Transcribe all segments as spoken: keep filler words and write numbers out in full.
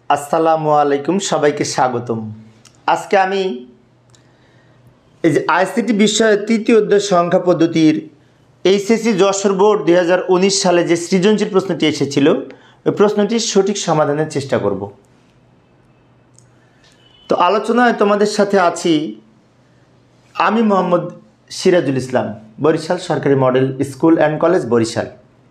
আসসালামু আলাইকুম, সবাইকে স্বাগতম। আজকে আমি এই যে আইসিটি বিষয়ের তৃতীয় অধ্যায় সংখ্যা পদ্ধতির এইচএসসি যশোর বোর্ড দুই হাজার উনিশ সালে যে সৃজনশীল প্রশ্নটি এসেছিল ওই প্রশ্নটির সঠিক সমাধানের চেষ্টা করব। তো আলোচনায় তোমাদের সাথে আছি আমি মোহাম্মদ সিরাজুল ইসলাম, বরিশাল সরকারি model school and college Barishal.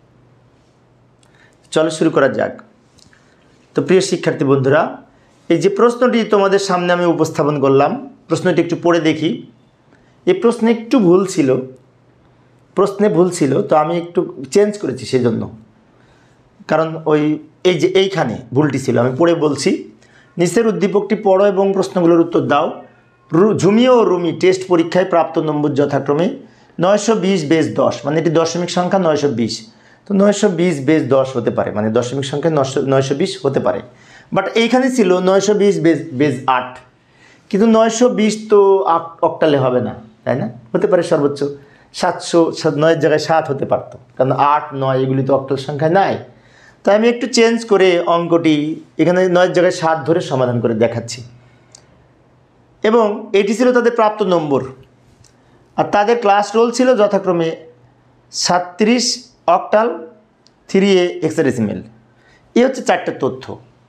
চলো শুরু করা যাক। তো প্রিয় শিক্ষার্থী বন্ধুরা, এই যে প্রশ্নটি তোমাদের সামনে আমি উপস্থাপন করলাম, প্রশ্নটি একটু পড়ে দেখি। এই প্রশ্নে একটু ভুল ছিল, প্রশ্নে ভুল ছিল তো আমি একটু চেঞ্জ করেছি সেজন্য, কারণ ওই এই যে এইখানে ভুলটি ছিল। আমি পড়ে বলছি, নিচের উদ্দীপকটি পড়ো এবং প্রশ্নগুলোর উত্তর দাও। ঝুমি ও রুমি টেস্ট পরীক্ষায় প্রাপ্ত নম্বর যথাক্রমে নয়শো বিশ বেশ দশ, মানে এটি দশমিক সংখ্যা নয়শো বিশ, তো নয়শো বিশ বেশ দশ হতে পারে, মানে দশমিক সংখ্যা নয়শো নয়শো বিশ হতে পারে। বাট এইখানে ছিল নয়শো বিশ বেশ বেশ আট, কিন্তু নয়শো বিশ তো অক্টালে হবে না, তাই না? হতে পারে সর্বোচ্চ সাতশো, নয়ের জায়গায় সাত হতে পারতো, কারণ আট নয় এগুলি তো অক্টাল সংখ্যা নাই। তাই আমি একটু চেঞ্জ করে অঙ্কটি এখানে নয়ের জায়গায় সাত ধরে সমাধান করে দেখাচ্ছি। এবং এটি ছিল তাদের প্রাপ্ত নম্বর, আর তাদের ক্লাস রোল ছিল যথাক্রমে সাতত্রিশ অক্টাল, থ্রি এ হেক্সাডেসিমেল। এই হচ্ছে চারটে তথ্য।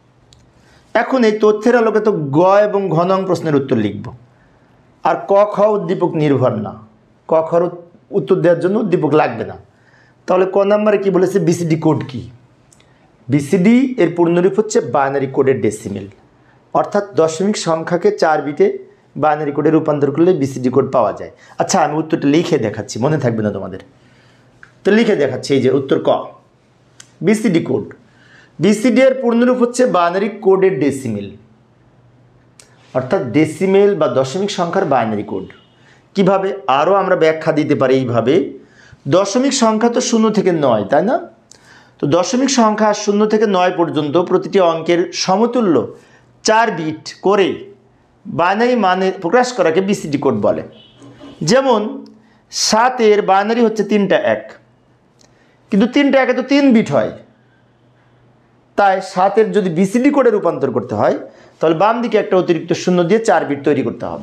এখন এই তথ্যের আলোকে তো গ এবং ঘ নং প্রশ্নের উত্তর লিখব, আর ক খ উদ্দীপক নির্ভর না, ক খর উত্তর দেওয়ার জন্য উদ্দীপক লাগবে না। তাহলে ক নম্বরে কী বলেছে, বিসিডি কোড কি? বিসিডি এর পূর্ণরূপ হচ্ছে বাইনারি কোডের ডেসিমেল, অর্থাৎ দশমিক সংখ্যাকে চার বিটে বাইনারি কোডে রূপান্তর করলে বিসিডি কোড পাওয়া যায়। আচ্ছা, আমি উত্তরটা লিখে দেখাচ্ছি, মনে থাকবে না তোমাদের, তো লিখে দেখাচ্ছি। এই যে উত্তর ক, বিসিডি কোড। বিসিডি এর পূর্ণরূপ হচ্ছে বাইনারি কোডের ডেসিমেল, অর্থাৎ ডেসিমেল বা দশমিক সংখ্যার বাইনারি কোড। কিভাবে? আরও আমরা ব্যাখ্যা দিতে পারি এইভাবে, দশমিক সংখ্যা তো শূন্য থেকে নয়, তাই না? তো দশমিক সংখ্যা শূন্য থেকে নয় পর্যন্ত প্রতিটি অঙ্কের সমতুল্য চার বিট করে বাইনারি মানে প্রকাশ করাকে বিসিডি কোড বলে। যেমন সাতের বাইনারি হচ্ছে তিনটা এক, কিন্তু তিনটা একে তো তিন বিট হয়, তাই সাতের যদি বিসিডি কোডে রূপান্তর করতে হয় তাহলে বাম দিকে একটা অতিরিক্ত শূন্য দিয়ে চার বিট তৈরি করতে হবে।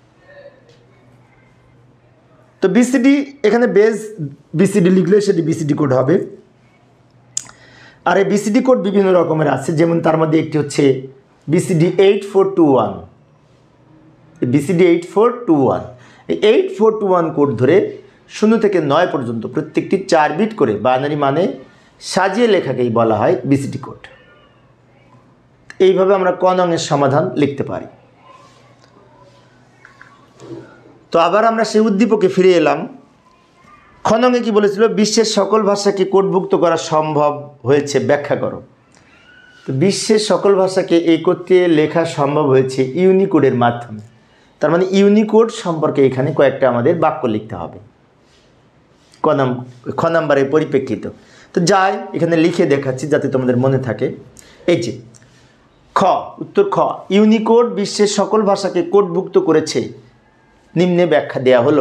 তো বিসিডি এখানে বেস বিসিডি লিখলে সেটি বিসিডি কোড হবে। আর এই বিসিডি কোড বিভিন্ন রকমের আছে, যেমন তার মধ্যে একটি হচ্ছে BCD eight four two one. BCD eight four two one, এই eight four two one code ধরে শূন্য থেকে নয় পর্যন্ত প্রত্যেকটি চার বিট করে বাইনারি মানে সাজিয়ে লেখাকেই বলা হয় বিসিডি কোড। এইভাবে আমরা ক নংয়ের সমাধান লিখতে পারি। তো আবার আমরা সেই উদ্দীপকে ফিরে এলাম। খ নংয়ে কি বলেছিল, বিশ্বের সকল ভাষাকে কোডভুক্ত করা সম্ভব হয়েছে, ব্যাখ্যা করো। তো বিশ্বের সকল ভাষাকে একত্রে লেখা সম্ভব হয়েছে ইউনিকোডের মাধ্যমে। তার মানে ইউনিকোড সম্পর্কে এখানে কয়েকটা আমাদের বাক্য লিখতে হবে ক নাম খ নাম্বারের পরিপ্রেক্ষিত। তো যাই এখানে লিখে দেখাচ্ছি যাতে তোমাদের মনে থাকে। এই যে খ, উত্তর খ, ইউনিকোড বিশ্বের সকল ভাষাকে কোডভুক্ত করেছে, নিম্নে ব্যাখ্যা দেয়া হলো।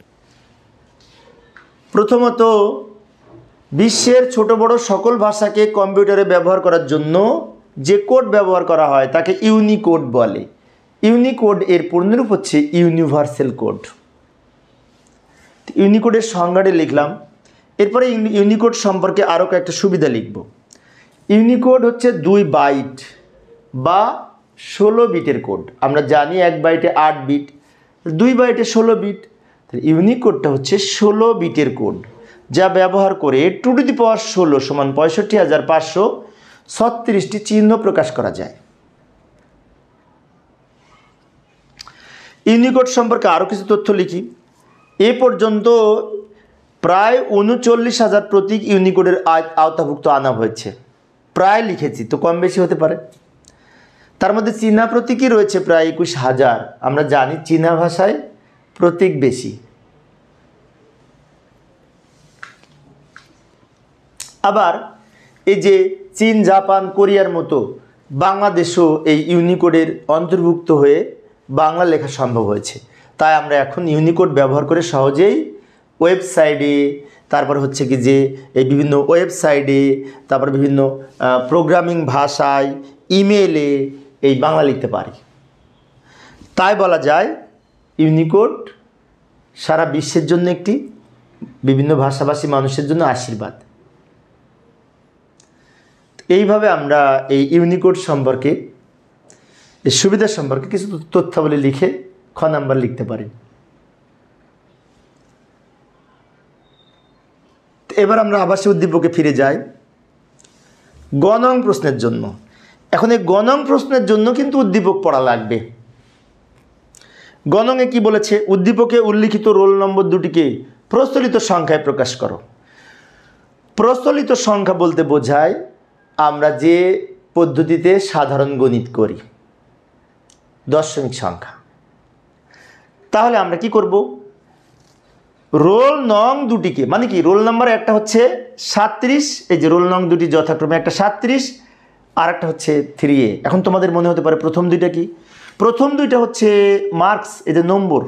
প্রথমত, বিশ্বের ছোট বড় সকল ভাষাকে কম্পিউটারে ব্যবহার করার জন্য যে কোড ব্যবহার করা হয় তাকে ইউনিকোড বলে। ইউনিকোড এর পূর্ণরূপ হচ্ছে ইউনিভার্সাল কোড। ইউনিকোডের সংজ্ঞাটি লিখলাম, এরপরে ইউনিকোড সম্পর্কে আরও কয়েকটা সুবিধা লিখব। ইউনিকোড হচ্ছে দুই বাইট বা ষোলো বিটের কোড। আমরা জানি এক বাইটে আট বিট, দুই বাইটে ষোলো বিট। ইউনিকোডটা হচ্ছে ষোলো বিটের কোড, যা ব্যবহার করে টু টু দি পাওয়ার ষোলো সমান পঁয়ষট্টি হাজার পাঁচশো ছত্রিশটি চিহ্ন প্রকাশ করা যায়। ইউনিকোড সম্পর্কে আরও কিছু তথ্য লিখি। এ পর্যন্ত প্রায় উনচল্লিশ হাজার প্রতীক ইউনিকোডের আওতাভুক্ত আনা হয়েছে। প্রায় লিখেছি, তো কম বেশি হতে পারে। তার মধ্যে চীনা প্রতীকই রয়েছে প্রায় একুশ হাজার। আমরা জানি চীনা ভাষায় প্রতীক বেশি। আবার এই যে চীন, জাপান, কোরিয়ার মতো বাংলাদেশও এই ইউনিকোডের অন্তর্ভুক্ত হয়ে বাংলা লেখা সম্ভব হয়েছে। তাই আমরা এখন ইউনিকোড ব্যবহার করে সহজেই ওয়েবসাইটে, তারপর হচ্ছে কি যে এই বিভিন্ন ওয়েবসাইটে, তারপর বিভিন্ন প্রোগ্রামিং ভাষায় ইমেলে এই বাংলা লিখতে পারি। তাই বলা যায় ইউনিকোড সারা বিশ্বের জন্য একটি, বিভিন্ন ভাষাভাষী মানুষের জন্য আশীর্বাদ। এইভাবে আমরা এই ইউনিকোড সম্পর্কে, এই সুবিধা সম্পর্কে কিছু তথ্যাবলী লিখে খ নাম্বার লিখতে পারি। এবার আমরা আবাসিক উদ্দীপকে ফিরে যাই গণং প্রশ্নের জন্য। এখন এই গণং প্রশ্নের জন্য কিন্তু উদ্দীপক পড়া লাগবে। গণংয়ে কি বলেছে? উদ্দীপকে উল্লিখিত রোল নম্বর দুটিকে প্রচলিত সংখ্যায় প্রকাশ করো। প্রচলিত সংখ্যা বলতে বোঝায় আমরা যে পদ্ধতিতে সাধারণ গণিত করি, দশমিক সংখ্যা। তাহলে আমরা কি করব? রোল নং দুটিকে, মানে কি, রোল নাম্বার একটা হচ্ছে সাতত্রিশ, এই যে রোল নং দুটি যথাক্রমে একটা সাতত্রিশ আর একটা হচ্ছে থ্রি এ। এখন তোমাদের মনে হতে পারে প্রথম দুইটা কি? প্রথম দুইটা হচ্ছে মার্কস, এই যে নম্বর,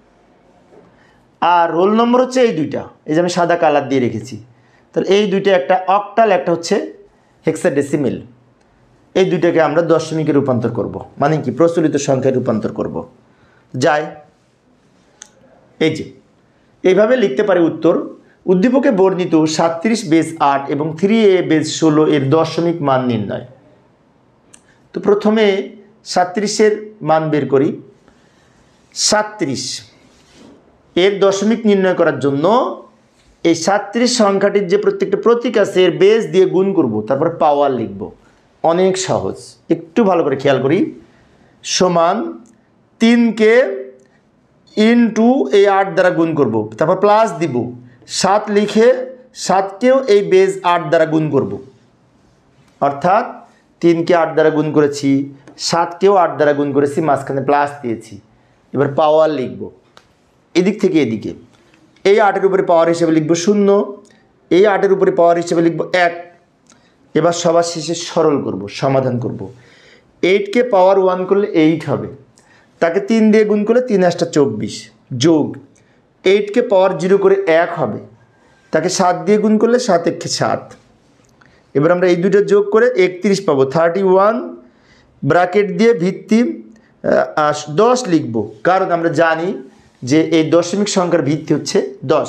আর রোল নম্বর হচ্ছে এই দুইটা, এই যে আমি সাদা কালার দিয়ে রেখেছি। তাহলে এই দুইটা একটা অক্টাল, একটা হচ্ছে হেক্সাডেসিমেল। এই দুইটাকে আমরা দশমিকে রূপান্তর করব, মানে কি প্রচলিত সংখ্যায় রূপান্তর করব। যাই, এই যে এইভাবে লিখতে পারি উত্তর। উদ্দীপকে বর্ণিত সাতত্রিশ বেজ আট এবং থ্রি এ বেজ ষোলো এর দশমিক মান নির্ণয়। তো প্রথমে সাতত্রিশের মান বের করি। সাতত্রিশ এর দশমিক নির্ণয় করার জন্য এই সাতত্রিশ সংখ্যাটির যে প্রত্যেকটা প্রতীক আছে এর বেজ দিয়ে গুণ করব, তারপর পাওয়ার লিখব। অনেক সহজ, একটু ভালো করে খেয়াল করি। সমান তিনকে ইনটু এই আট দ্বারা গুণ করব, তারপর প্লাস দিব, সাত লিখে সাতকেও এই বেজ আট দ্বারা গুণ করব। অর্থাৎ তিনকে আট দ্বারা গুণ করেছি, সাতকেও আট দ্বারা গুণ করেছি, মাঝখানে প্লাস দিয়েছি। এবার পাওয়ার লিখব এদিক থেকে এদিকে। এই আটের উপরে পাওয়ার হিসেবে লিখব শূন্য, এই আটের উপরে পাওয়ার হিসেবে লিখব এক। এবার সবার শেষে সরল করব, সমাধান করব। এইটকে পাওয়ার ওয়ান করলে এইট হবে, তাকে তিন দিয়ে গুণ করলে তিন আসটা চব্বিশ, যোগ এইটকে পাওয়ার জিরো করে এক হবে, তাকে সাত দিয়ে গুণ করলে সাত একে সাত। এবার আমরা এই দুটো যোগ করে একত্রিশ পাবো, থার্টি ওয়ান। ব্র্যাকেট দিয়ে ভিত্তি দশ লিখব, কারণ আমরা জানি যে এই দশমিক সংখ্যার ভিত্তি হচ্ছে দশ।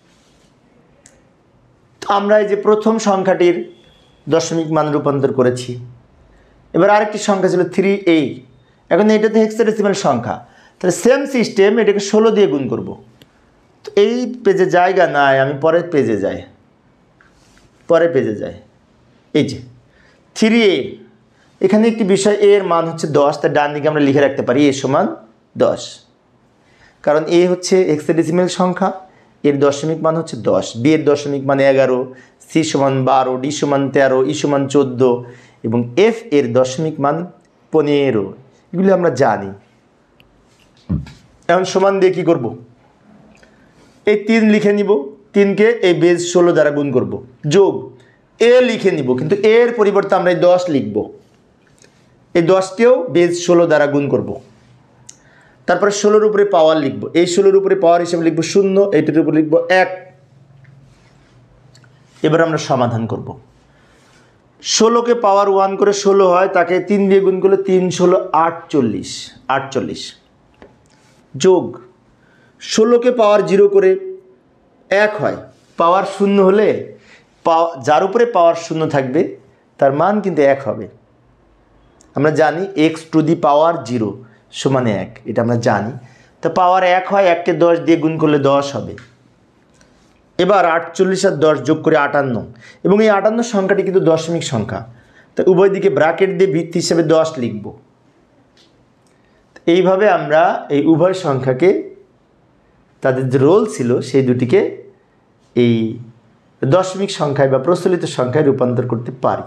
আমরা এই যে প্রথম সংখ্যাটির দশমিক মান রূপান্তর করেছি। এবার আরেকটি সংখ্যা ছিল থ্রি এ, এখন এটাতে হেক্সাডেসিমাল সংখ্যা, তাহলে সেম সিস্টেম, এটাকে ষোলো দিয়ে গুণ করব। তো এই পেজে জায়গা নাই, আমি পরের পেজে যাই, পরের পেজে যাই। এই যে থ্রি এ, এখানে একটি বিষয়, এর মান হচ্ছে দশ, তার ডান দিকে আমরা লিখে রাখতে পারি এ সমান দশ, কারণ এ হচ্ছে হেক্সাডেসিমাল সংখ্যা, এর দশমিক মান হচ্ছে দশ। বি এর দশমিক মান এগারো, সি সমান বারো, ডি সমান তেরো, ই সমান চোদ্দো এবং এফ এর দশমিক মান পনেরো। এগুলি আমরা জানি। এখন সমান দিয়ে কী করব? এই তিন লিখে নিব, তিনকে এই বেজ ষোলো দ্বারা গুণ করব, যোগ এ লিখে নিব, কিন্তু এর পরিবর্তে আমরা এই দশ লিখব। এই দশকেও বেজ ষোলো দ্বারা গুণ করব। তারপরে ষোলোর উপরে পাওয়ার লিখব, এই ষোলোর উপরে পাওয়ার হিসেবে লিখব শূন্য, এইটার উপরে লিখব এক। এবার আমরা সমাধান করব। ষোলোকে পাওয়ার ওয়ান করে ষোলো হয়, তাকে তিন দিয়ে গুণ করলে তিন ষোলো আটচল্লিশ, আটচল্লিশ যোগ ষোলোকে পাওয়ার জিরো করে এক হয়, পাওয়ার শূন্য হলে যার উপরে পাওয়ার শূন্য থাকবে তার মান কিন্তু এক হবে। আমরা জানি x to the power zero সমানে এক, এটা আমরা জানি। তো পাওয়ার এক হয়, এককে দশ দিয়ে গুণ করলে দশ হবে। এবার আটচল্লিশ আর দশ যোগ করে আটান্ন, এবং এই আটান্ন সংখ্যাটি কিন্তু দশমিক সংখ্যা, তো উভয় দিকে ব্র্যাকেট দিয়ে ভিত্তি হিসেবে দশ লিখব। এইভাবে আমরা এই উভয় সংখ্যাকে, তাদের যে রোল ছিল সেই দুটিকে এই দশমিক সংখ্যায় বা প্রচলিত সংখ্যায় রূপান্তর করতে পারি।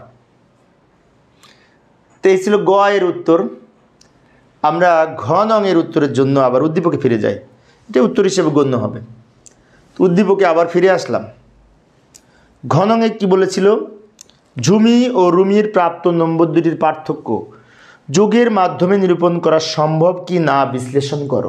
তো এই ছিল গ এর উত্তর। আমরা ঘ নং এর উত্তরের জন্য আবার উদ্দীপকে ফিরে যাই, এটা উত্তর হিসেবে গণ্য হবে। উদ্দীপকে আবার ফিরে আসলাম। ঘ নং এ কী বলেছিল? ঝুমি ও রুমির প্রাপ্ত নম্বর দুটির পার্থক্য যোগের মাধ্যমে নিরূপণ করা সম্ভব কি না বিশ্লেষণ করো।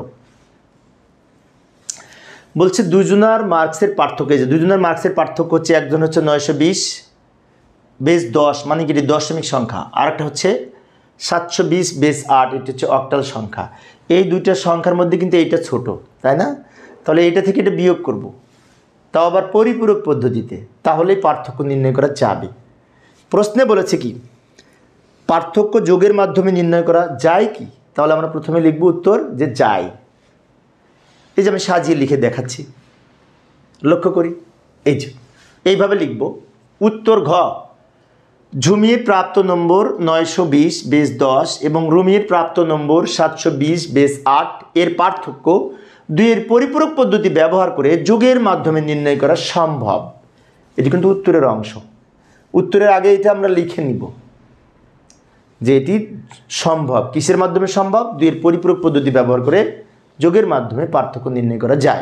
বলছে দুজনার মার্কসের পার্থক্য, যে দুজনের মার্কসের পার্থক্য হচ্ছে, একজন হচ্ছে নয়শো বিশ বেশ দশ, মানে কি দশমিক সংখ্যা, আর একটা হচ্ছে সাতশো বিশ বেস আট, এটা হচ্ছে অক্টাল সংখ্যা। এই দুইটা সংখ্যার মধ্যে কিন্তু এইটা ছোট, তাই না? তাহলে এইটা থেকে এটা বিয়োগ করব, তাও আবার পরিপূরক পদ্ধতিতে, তাহলেই পার্থক্য নির্ণয় করা যাবে। প্রশ্নে বলেছে কি পার্থক্য যোগের মাধ্যমে নির্ণয় করা যায় কি? তাহলে আমরা প্রথমে লিখব উত্তর যে যায়। এই যে আমি সাজিয়ে লিখে দেখাচ্ছি, লক্ষ্য করি, এই যে এইভাবে লিখব। উত্তর ঘ, ঝুমির প্রাপ্ত নম্বর নয়শো বিশ বেস দশ এবং রুমির প্রাপ্ত নম্বর সাতশো বিশ বেস আট এর পার্থক্য দুইয়ের পরিপূরক পদ্ধতি ব্যবহার করে যোগের মাধ্যমে নির্ণয় করা সম্ভব। এটি কিন্তু উত্তরের অংশ। উত্তরের আগে এটা আমরা লিখে নিব যে এটি সম্ভব। কিসের মাধ্যমে সম্ভব? দুইয়ের পরিপূরক পদ্ধতি ব্যবহার করে যোগের মাধ্যমে পার্থক্য নির্ণয় করা যায়।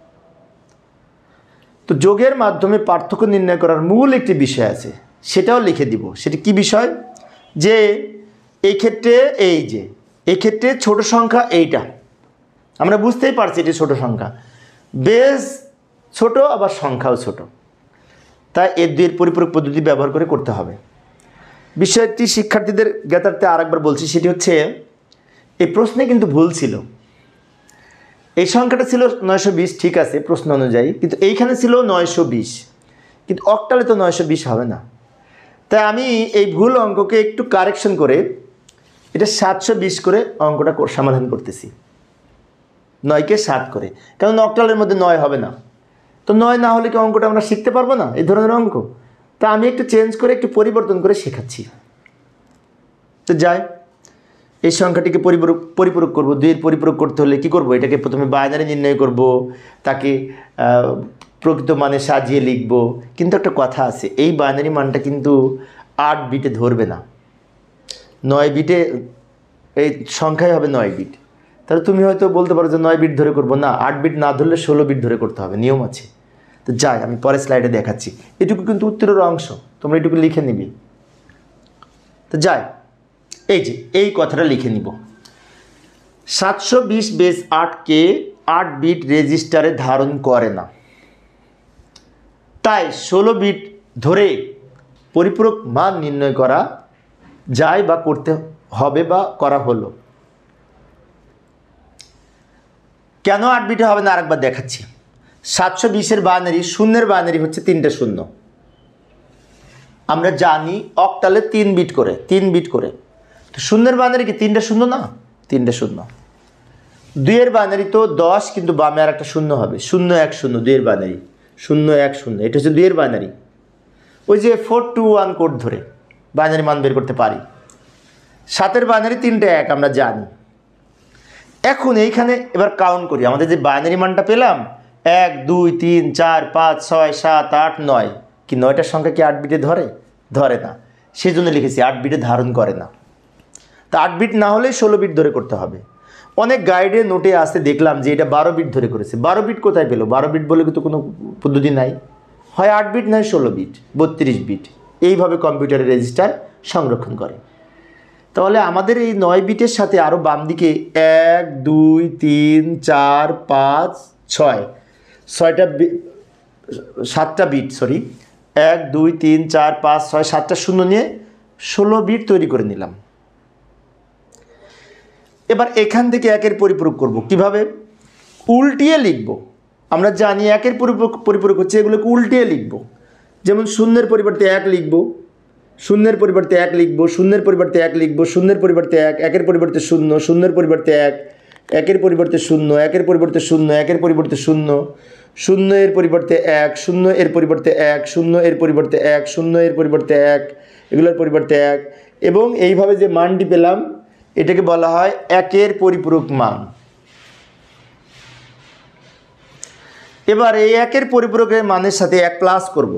তো যোগের মাধ্যমে পার্থক্য নির্ণয় করার মূল একটি বিষয় আছে, সেটাও লিখে দিব। সেটি কি বিষয়? যে এই ক্ষেত্রে এই যে এই ক্ষেত্রে ছোট সংখ্যা এইটা, আমরা বুঝতেই পারছি এটি ছোট সংখ্যা, বেশ ছোট আবার সংখ্যাও ছোট, তাই এর দুইয়ের পরিপূরক পদ্ধতি ব্যবহার করে করতে হবে। বিষয়টি শিক্ষার্থীদের জ্ঞাতার্থে আরেকবার বলছি, সেটি হচ্ছে এই প্রশ্নে কিন্তু ভুল ছিল। এই সংখ্যাটা ছিল নয়শো বিশ, ঠিক আছে প্রশ্ন অনুযায়ী, কিন্তু এইখানে ছিল নয়শো বিশ, কিন্তু অক্টালে তো নয়শো বিশ হবে না। তাই আমি এই ভুল অঙ্ককে একটু কারেকশন করে এটা সাতশো বিশ করে অঙ্কটা সমাধান করতেছি, নয়কে সাত করে, কারণ অক্টালের মধ্যে নয় হবে না। তো নয় না হলে কি অঙ্কটা আমরা শিখতে পারবো না, এই ধরনের অঙ্ক? তা আমি একটু চেঞ্জ করে একটু পরিবর্তন করে শেখাচ্ছি। তো যাই, এই সংখ্যাটিকে পরিপূরক পরিপূরক করবো। দুইয়ের পরিপূরক করতে হলে কি করব? এটাকে প্রথমে বাইনারি নির্ণয় করব, তাকে প্রকৃত মানে সাজিয়ে লিখব। কিন্তু একটা কথা আছে, এই বাইনারি মানটা কিন্তু আট বিটে ধরবে না, নয় বিটে, এই সংখ্যাই হবে নয় বিট। তাহলে তুমি হয়তো বলতে পারো যে নয় বিট ধরে করব, না, আট বিট না ধরলে ষোলো বিট ধরে করতে হবে, নিয়ম আছে। তো যাই, আমি পরের স্লাইডে দেখাচ্ছি। এটুকু কিন্তু উত্তরের অংশ, তোমরা এটুকু লিখে নিবি। তো যাই, এই যে এই কথাটা লিখে নিব। সাতশো বিশ বেস আটকে আট বিট রেজিস্টারে ধারণ করে না, তাই ষোলো বিট ধরে পরিপূরক মান নির্ণয় করা যায় বা করতে হবে বা করা হলো। কেন আট বিটে হবে না আরেকবার দেখাচ্ছি। সাতশো বিশের বাইনারি, শূন্যের বাইনারি হচ্ছে তিনটে শূন্য। আমরা জানি অক্টালে তিন বিট করে, তিন বিট করে। তো শূন্যের বাইনারি কি তিনটে শূন্য না? তিনটে শূন্য। দুইয়ের বাইনারি তো দশ, কিন্তু বামে আর একটা শূন্য হবে, শূন্য এক শূন্য, দুইয়ের বাইনারি শূন্য এক শূন্য, এটা হচ্ছে দুইয়ের বাইনারি। ওই যে ফোর টু ওয়ান কোড ধরে বাইনারি মান বের করতে পারি। সাতের বাইনারি তিনটে এক, আমরা জানি। এখন এইখানে এবার কাউন্ট করি, আমাদের যে বাইনারি মানটা পেলাম এক দুই তিন চার পাঁচ ছয় সাত আট নয়, কি নয়টার সংখ্যা কি আট বিটে ধরে? ধরে না, সেই জন্য লিখেছি আট বিটে ধারণ করে না। তা আট বিট না হলে ষোলো বিট ধরে করতে হবে। অনেক গাইডে নোটে আসতে দেখলাম যে এটা বারো বিট ধরে করেছে। বারো বিট কোথায় পেলো? বারো বিট বলে কিন্তু কোনো পদ্ধতি নাই, হয় আট বিট নয় ষোলো বিট, বত্রিশ বিট। এইভাবে কম্পিউটারের রেজিস্টার সংরক্ষণ করে। তাহলে আমাদের এই নয় বিটের সাথে আরও বাম দিকে এক দুই তিন চার পাঁচ ছয়, ছয়টা সাতটা বিট, সরি এক দুই তিন চার পাঁচ ছয় সাতটা শূন্য নিয়ে ষোলো বিট তৈরি করে নিলাম। এবার এখান থেকে একের পরিপূরক করব কিভাবে? উল্টিয়ে লিখব। আমরা জানি একের পরিপূরক পরিপূরক হচ্ছে এগুলোকে উল্টিয়ে লিখব। যেমন শূন্যের পরিবর্তে এক লিখব, শূন্যের পরিবর্তে এক লিখব, শূন্যের পরিবর্তে এক লিখব, শূন্যের পরিবর্তে এক, একের পরিবর্তে শূন্য, শূন্যের পরিবর্তে এক, একের পরিবর্তে শূন্য, একের পরিবর্তে শূন্য, একের পরিবর্তে শূন্য, শূন্য এর পরিবর্তে এক, শূন্য এর পরিবর্তে এক, শূন্য এর পরিবর্তে এক, শূন্য এর পরিবর্তে এক, এগুলোর পরিবর্তে এক। এবং এইভাবে যে মানটি পেলাম এটাকে বলা হয় একের পরিপূরক মান। এবার এই একের পরিপূরকের মানের সাথে এক প্লাস করব,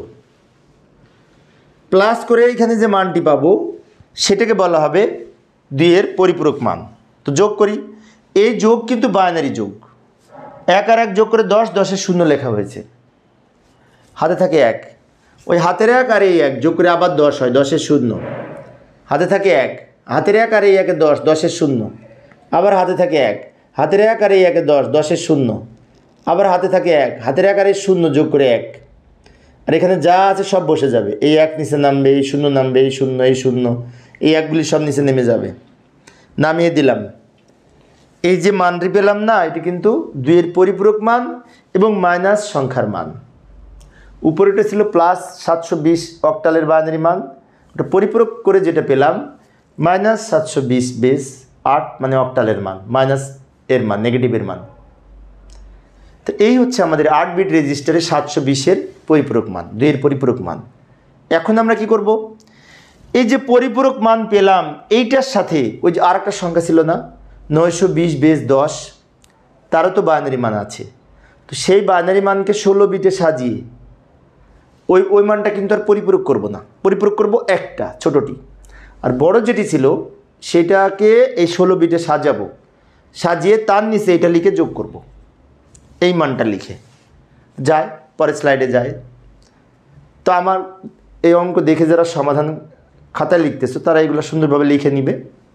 প্লাস করে এখানে যে মানটি পাবো সেটাকে বলা হবে দুইয়ের পরিপূরক মান। তো যোগ করি, এই যোগ কিন্তু বাইনারি যোগ, এক আর এক যোগ করে দশ, দশের শূন্য লেখা হয়েছে, হাতে থাকে এক, ওই হাতের এক আর এই এক যোগ করে আবার দশ হয়, দশের শূন্য, হাতে থাকে এক, হাতের এক আর এই একে দশ, দশের শূন্য, আবার হাতে থাকে এক, হাতের এক আর এই একে দশ, দশের শূন্য, আবার হাতে থাকে এক, হাতের এক আর এই শূন্য যোগ করে এক। আর এখানে যা আছে সব বসে যাবে, এই এক নিচে নামবে, এই শূন্য নামবে, এই শূন্য, এই শূন্য, এই একগুলি সব নিচে নেমে যাবে, নামিয়ে দিলাম। এই যে মানটি পেলাম না, এটি কিন্তু দুইয়ের পরিপূরক মান এবং মাইনাস সংখ্যার মান। উপরেটা ছিল প্লাস সাতশো বিশ অক্টালের বাইনারি মান, ওটা পরিপূরক করে যেটা পেলাম মাইনাস সাতশো বিশ বেস আট মানে অক্টালের মান, মাইনাস এর মান, নেগেটিভের মান। তো এই হচ্ছে আমাদের আট বিট রেজিস্টারে সাতশো বিশের পরিপূরক মান, দুইয়ের পরিপূরক মান। এখন আমরা কি করব, এই যে পরিপূরক মান পেলাম এইটার সাথে ওই যে আর একটা সংখ্যা ছিল না নয়শো বিশ বেস দশ, তারও তো বাইনারি মান আছে। তো সেই বাইনারি মানকে ষোলো বিটে সাজিয়ে ওই ওই মানটা কিন্তু আর পরিপূরক করব না, পরিপূরক করব একটা ছোটোটি, আর বড় যেটি ছিল সেটাকে এই ষোলো বিটে সাজাবো, সাজিয়ে তার নিচে এটা লিখে যোগ করব, এই মানটা লিখে যায়। পরের স্লাইডে যায়। তো আমার এই অঙ্ক দেখে যারা সমাধান খাতায় লিখতেছো তারা এগুলো সুন্দরভাবে লিখে নিবে।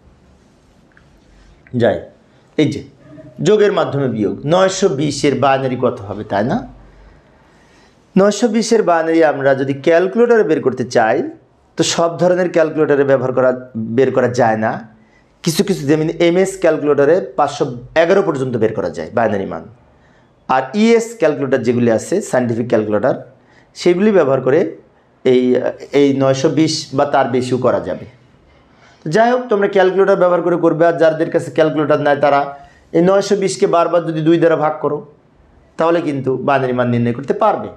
যাই, এই যে যোগের মাধ্যমে বিয়োগ, নয়শো বিশের বাইনারি কত হবে, তাই না? নয়শো বিশের বাইনারি আমরা যদি ক্যালকুলেটরে বের করতে চাই তো সব ধরনের ক্যালকুলেটরে ব্যবহার করা বের করা যায় না, কিছু কিছু যেমন এমএস ক্যালকুলেটরে পাঁচশো এগারো পর্যন্ত বের করা যায় বাইনারি মান, আর ইএস ক্যালকুলেটর যেগুলি আছে সায়েন্টিফিক ক্যালকুলেটর সেগুলি ব্যবহার করে এই এই নয়শো বিশ বা তার বেশিও করা যাবে। যাই হোক, তোমরা ক্যালকুলেটর ব্যবহার করে করবে, আর যাদের কাছে ক্যালকুলেটর নাই তারা এই নয়শো বিশকে বারবার যদি দুই দ্বারা ভাগ করো তাহলে কিন্তু বাইনারি মান নির্ণয় করতে পারবে।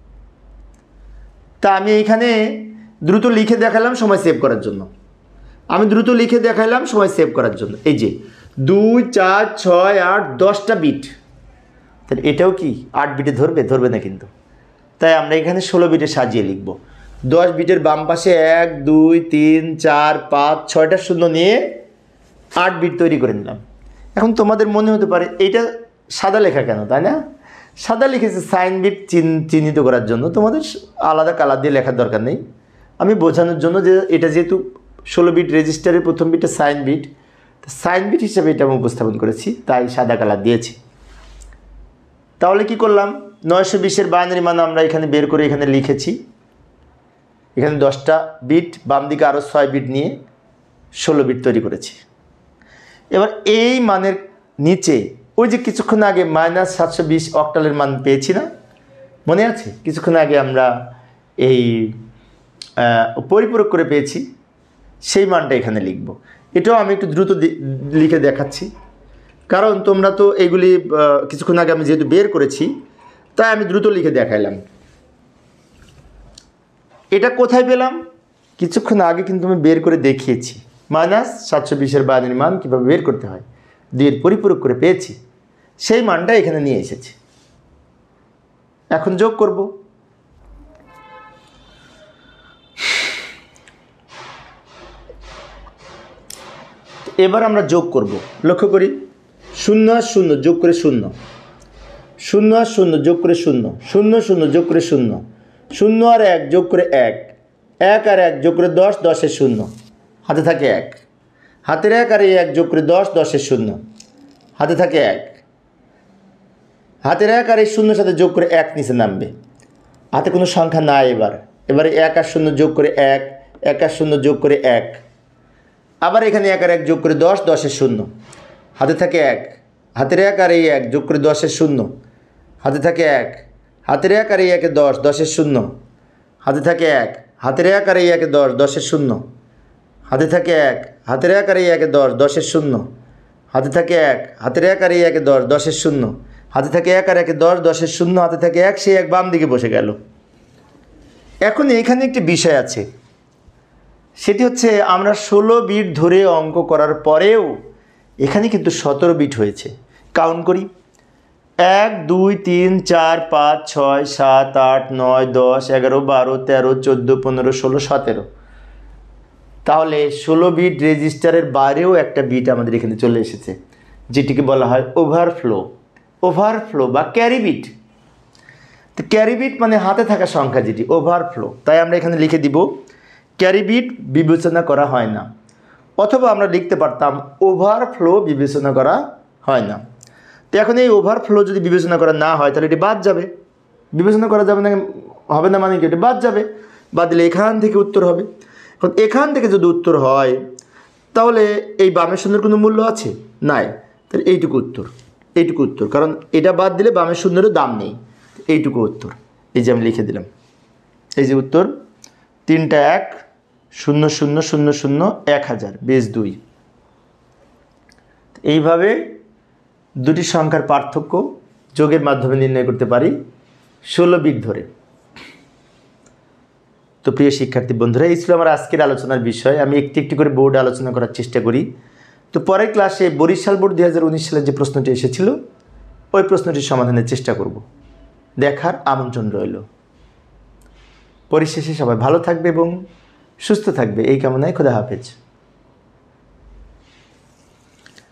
তা আমি এইখানে দ্রুত লিখে দেখালাম সময় সেভ করার জন্য, আমি দ্রুত লিখে দেখালাম সময় সেভ করার জন্য। এই যে দুই চার ছয় আট দশটা বিট, তাহলে এটাও কি আট বিটে ধরবে? ধরবে না কিন্তু। তাই আমরা এখানে ষোলো বিটে সাজিয়ে লিখব। দশ বিটের বাম পাশে এক দুই তিন চার পাঁচ ছয়টা শূন্য নিয়ে আট বিট তৈরি করে নিলাম। এখন তোমাদের মনে হতে পারে এইটা সাদা লেখা কেন, তাই না? সাদা লিখেছে সাইন বিট চিহ্নিত করার জন্য, তোমাদের আলাদা কালার দিয়ে লেখার দরকার নেই। আমি বোঝানোর জন্য যে এটা যেহেতু ষোলো বিট রেজিস্টারের প্রথম বিটটা সাইন বিট, সাইন বিট হিসাবে এটা আমি উপস্থাপন করেছি, তাই সাদা কালার দিয়েছি। তাহলে কি করলাম, নয়শো বিশের বাইনারি মান আমরা এখানে বের করে এখানে লিখেছি। এখানে দশটা বিট, বাম দিকে আরও ছয় বিট নিয়ে ষোলো বিট তৈরি করেছি। এবার এই মানের নিচে ওই যে কিছুক্ষণ আগে মাইনাস সাতশো বিশ অক্টালের মান পেয়েছি না, মনে আছে? কিছুক্ষণ আগে আমরা এই পরিপূরক করে পেয়েছি, সেই মানটা এখানে লিখব। এটাও আমি একটু দ্রুত লিখে দেখাচ্ছি, কারণ তোমরা তো এইগুলি কিছুক্ষণ আগে আমি যেহেতু বের করেছি তাই আমি দ্রুত লিখে দেখাইলাম। এটা কোথায় পেলাম? কিছুক্ষণ আগে কিন্তু আমি বের করে দেখিয়েছি মাইনাস সাতশো বিশের বাইনারি মান কীভাবে বের করতে হয়, দুইয়ের পরিপূরক করে পেয়েছি, সেই মানটা এখানে নিয়ে এসেছি। এখন যোগ করব। এবার আমরা যোগ করব, লক্ষ্য করি শূন্য আর শূন্য যোগ করে শূন্য, শূন্য আর শূন্য যোগ করে শূন্য, শূন্য শূন্য যোগ করে শূন্য, শূন্য আর এক যোগ করে এক, এক আর এক যোগ করে দশ, দশের শূন্য, হাতে থাকে এক, হাতের এক আর এই এক যোগ করে দশ, দশের শূন্য, হাতে থাকে এক, হাতের এক আর এই শূন্যর সাথে যোগ করে এক নিচে নামবে, হাতে কোনো সংখ্যা নাই। এবার এবারে এক আর শূন্য যোগ করে এক, এক আর শূন্য যোগ করে এক, আবার এখানে এক আর এক যোগ করে দশ, দশের শূন্য, হাতে থাকে এক, হাতের এক আর এই এক যোগ করে দশের শূন্য, হাতে থাকে এক, হাতের এক আর এই একে দশ, দশের শূন্য, হাতে থাকে এক, হাতের এক আর এই একে দশ, দশের শূন্য, হাতে থাকে এক, হাতের এক আর এই একে দশ, দশের শূন্য, হাতে থাকে এক, হাতের এক আর এই একে দশ, দশের শূন্য, হাতে থাকে এক আর একে দশ, দশের শূন্য, হাতে থাকে এক, সেই এক বাম দিকে বসে গেল। এখন এখানে একটি বিষয় আছে, সেটি হচ্ছে আমরা ষোলো বিট ধরে অঙ্ক করার পরেও এখানে কিন্তু সতেরো বিট হয়েছে। কাউন্ট করি, এক দুই তিন চার পাঁচ ছয় সাত আট নয় দশ এগারো বারো তেরো চোদ্দো পনেরো ষোলো সতেরো। তাহলে ষোলো বিট রেজিস্টারের বাইরেও একটা বিট আমাদের এখানে চলে এসেছে, যেটিকে বলা হয় ওভারফ্লো। ওভারফ্লো বা ক্যারি বিট। তো ক্যারি বিট মানে হাতে থাকা সংখ্যা, যেটি ওভারফ্লো, তাই আমরা এখানে লিখে দিব ক্যারি বিট বিবেচনা করা হয় না, অথবা আমরা লিখতে পারতাম ওভারফ্লো বিবেচনা করা হয় না। তো এখন এই ওভারফ্লো যদি বিবেচনা করা না হয় তাহলে এটি বাদ যাবে, বিবেচনা করা যাবে না, হবে না মানে কি এটি বাদ যাবে, বাদ দিলে এখান থেকে উত্তর হবে। এখন এখান থেকে যদি উত্তর হয় তাহলে এই বামের শূন্যের কোনো মূল্য আছে? নাই। তাহলে এইটুকু উত্তর, এইটুকু উত্তর, কারণ এটা বাদ দিলে বামের শূন্যেরও দাম নেই। এইটুকু উত্তর, এই যে আমি লিখে দিলাম, এই যে উত্তর তিনটা এক শূন্য শূন্য শূন্য শূন্য এক হাজার বেশ দুই। এইভাবে দুটি সংখ্যার পার্থক্য যোগের মাধ্যমে নির্ণয় করতে পারি ষোলো বিট ধরে। তো প্রিয় শিক্ষার্থী বন্ধুরা, এই ছিল আমার আজকের আলোচনার বিষয়। আমি একটি একটি করে বোর্ডে আলোচনা করার চেষ্টা করি। তো পরের ক্লাসে বরিশাল বোর্ড দুই হাজার উনিশ সালের যে প্রশ্নটি এসেছিল ওই প্রশ্নটির সমাধানের চেষ্টা করব। দেখার আমন্ত্রণ রইল। পরিশেষে সবাই ভালো থাকবে এবং সুস্থ থাকবে এই কামনায় খোদা হাফেজ।